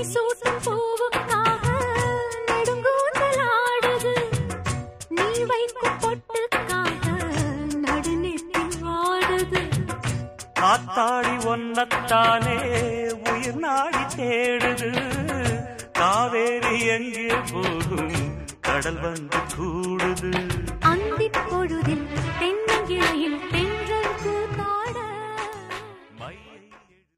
சூட்டும் பூவுக்காக நெடுங்கூந்தலாடுது நீ வைக்கும் பொட்டுக்காக நடுநெத்தி வாடுது காத்தாடி ஒன்னத்தானே உயிர் நாடி தேடுது காவேரி எங்கே போகும் கடல் வந்து கூடுது